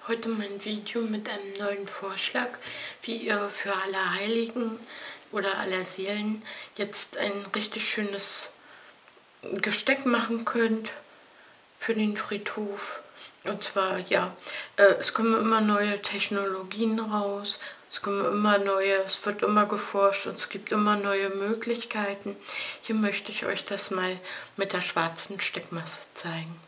Heute mein Video mit einem neuen Vorschlag, wie ihr für Allerheiligen oder Allerseelen jetzt ein richtig schönes Gesteck machen könnt für den Friedhof. Und zwar, ja, es kommen immer neue Technologien raus, es wird immer geforscht und es gibt immer neue Möglichkeiten. Hier möchte ich euch das mal mit der schwarzen Steckmasse zeigen.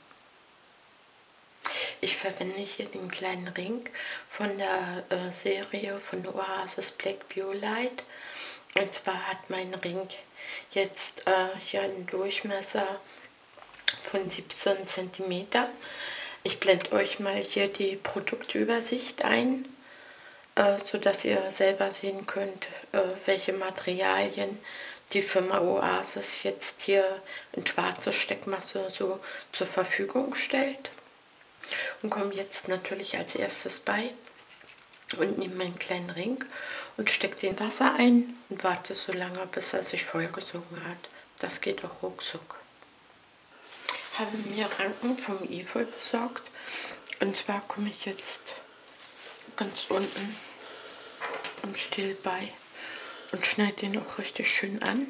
Ich verwende hier den kleinen Ring von der Serie von Oasis Black Biolite. Und zwar hat mein Ring jetzt hier einen Durchmesser von 17 cm. Ich blende euch mal hier die Produktübersicht ein, sodass ihr selber sehen könnt, welche Materialien die Firma Oasis jetzt hier in schwarze Steckmasse so zur Verfügung stellt. Und komme jetzt natürlich als erstes bei und nehme meinen kleinen Ring und stecke den Wasser ein und warte so lange, bis er sich vollgesogen hat. Das geht auch ruckzuck. Habe mir Ranken vom Efeu besorgt, und zwar komme ich jetzt ganz unten am Stiel bei und schneide den auch richtig schön an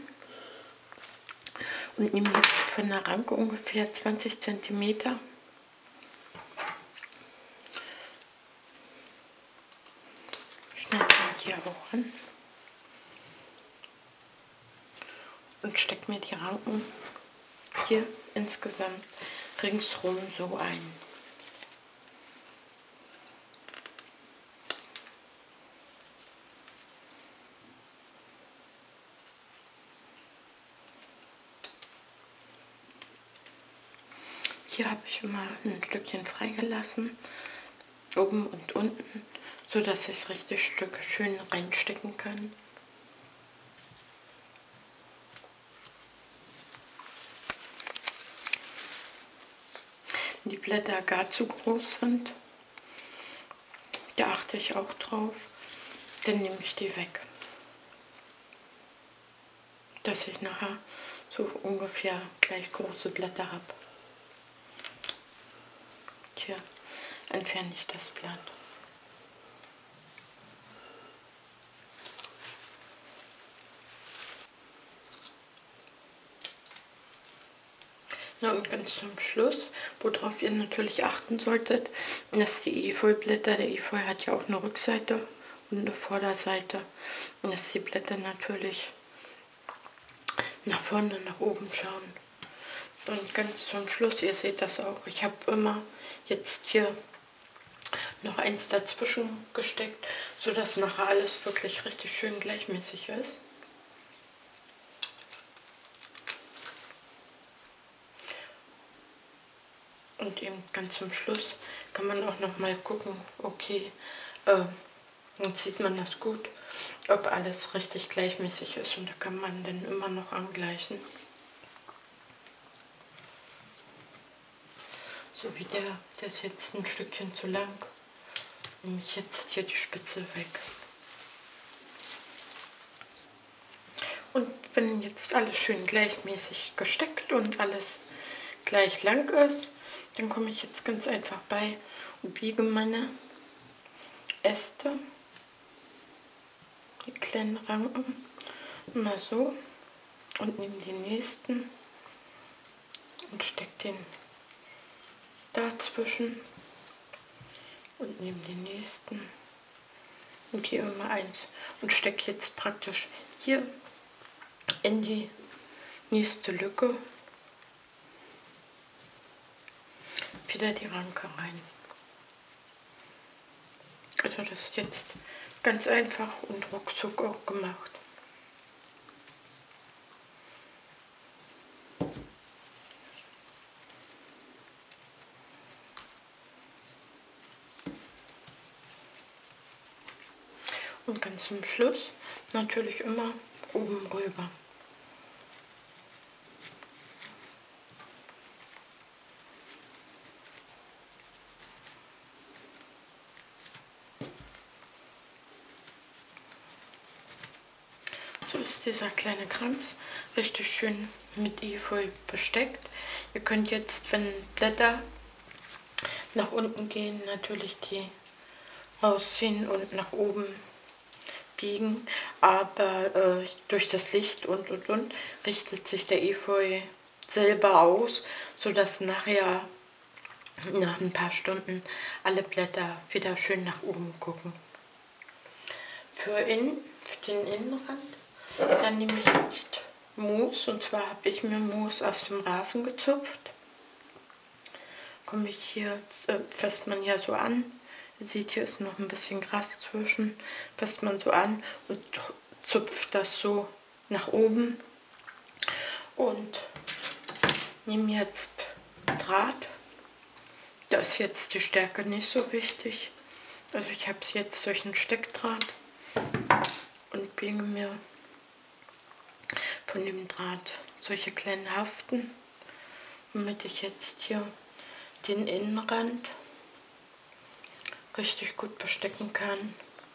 und nehme jetzt von der Ranke ungefähr 20 cm. Schneide den hier auch an und stecke mir die Ranken hier insgesamt ringsrum so ein. Hier habe ich immer ein Stückchen freigelassen, oben und unten, so dass ich es richtig schön reinstecken kann. Wenn die Blätter gar zu groß sind, da achte ich auch drauf, dann nehme ich die weg, dass ich nachher so ungefähr gleich große Blätter habe. Hier entferne ich das Blatt. Na, und ganz zum Schluss, worauf ihr natürlich achten solltet, dass die Efeublätter, der Efeu hat ja auch eine Rückseite und eine Vorderseite, und dass die Blätter natürlich nach vorne und nach oben schauen. Und ganz zum Schluss, ihr seht das auch, ich habe immer jetzt hier noch eins dazwischen gesteckt, sodass nachher alles wirklich richtig schön gleichmäßig ist. Und eben ganz zum Schluss kann man auch noch mal gucken, okay, dann sieht man das gut, ob alles richtig gleichmäßig ist, und da kann man dann immer noch angleichen. So wie der ist jetzt ein Stückchen zu lang, nehme ich jetzt hier die Spitze weg. Und wenn jetzt alles schön gleichmäßig gesteckt und alles gleich lang ist, dann komme ich jetzt ganz einfach bei und biege meine Äste, die kleinen Ranken, mal so und nehme den nächsten und stecke den dazwischen und nehme den nächsten und hier immer eins und stecke jetzt praktisch hier in die nächste Lücke wieder die Ranke rein. Also das ist jetzt ganz einfach und ruckzuck auch gemacht. Und ganz zum Schluss natürlich immer oben rüber. So ist dieser kleine Kranz richtig schön mit Efeu besteckt. Ihr könnt jetzt, wenn Blätter nach unten gehen, natürlich die rausziehen und nach oben biegen, aber durch das Licht und richtet sich der Efeu selber aus, sodass nachher nach ein paar Stunden alle Blätter wieder schön nach oben gucken. Für den Innenrand, dann nehme ich jetzt Moos, und zwar habe ich mir Moos aus dem Rasen gezupft. Komme ich hier, fasst man ja so an. Ihr seht, hier ist noch ein bisschen Gras zwischen, fasst man so an und zupft das so nach oben. Und nehme jetzt Draht. Da ist jetzt die Stärke nicht so wichtig. Also ich habe jetzt solchen Steckdraht und biege mir von dem Draht solche kleinen Haften, womit ich jetzt hier den Innenrand richtig gut bestecken kann.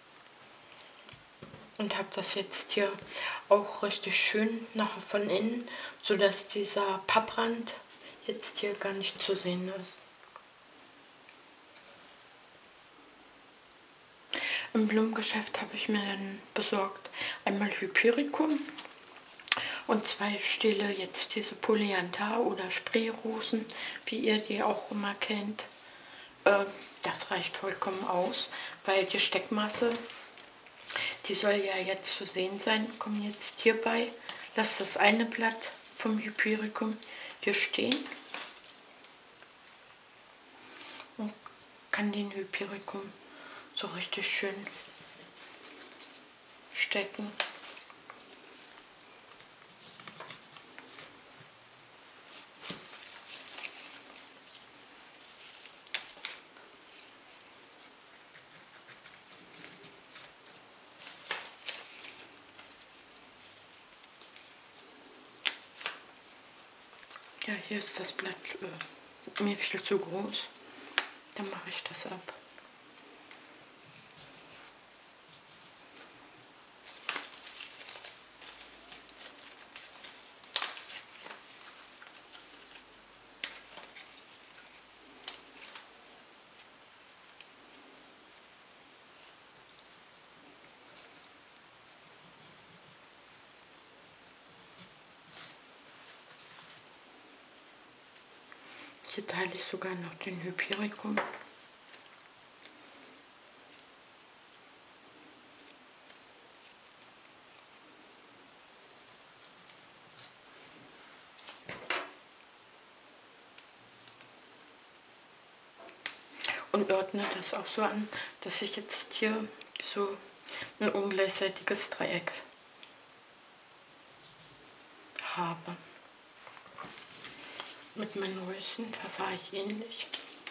Und habe das jetzt hier auch richtig schön nachher von innen, sodass dieser Papprand jetzt hier gar nicht zu sehen ist. Im Blumengeschäft habe ich mir dann besorgt einmal Hypericum und 2 Stiele jetzt diese Polyantha oder Sprayrosen, wie ihr die auch immer kennt. Das reicht vollkommen aus, weil die Steckmasse, die soll ja jetzt zu sehen sein. Komm jetzt hierbei, lass das eine Blatt vom Hypericum hier stehen und kann den Hypericum so richtig schön stecken. Ja, hier ist das Blatt mir viel zu groß. Dann mache ich das ab. Hier teile ich sogar noch den Hypericum. Und ordne das auch so an, dass ich jetzt hier so ein ungleichseitiges Dreieck habe. Mit meinen Röschen verfahre ich ähnlich.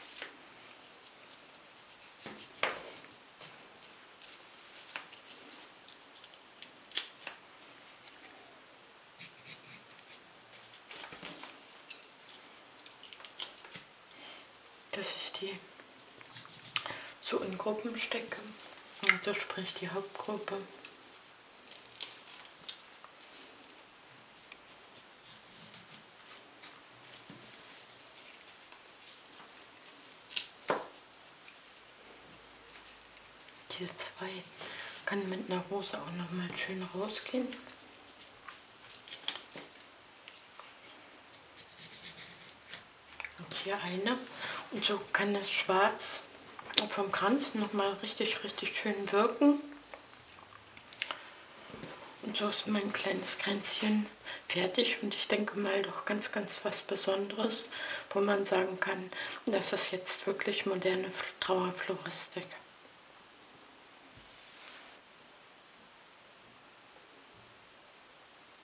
Dass ich die so in Gruppen stecke, also sprich die Hauptgruppe. Hier 2 kann mit einer Rose auch noch mal schön rausgehen. Und hier eine. Und so kann das Schwarz vom Kranz noch mal richtig schön wirken. Und so ist mein kleines Kränzchen fertig. Und ich denke mal doch ganz was Besonderes, wo man sagen kann, das ist jetzt wirklich moderne Trauerfloristik.